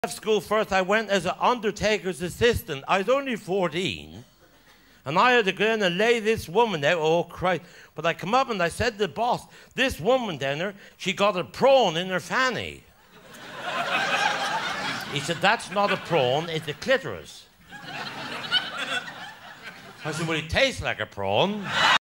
Left school first, I went as an Undertaker's assistant. I was only 14, and I had to go in and lay this woman out. Oh, Christ. But I come up and I said to the boss, this woman down there, she got a prawn in her fanny. He said, that's not a prawn, it's a clitoris. I said, well, it tastes like a prawn.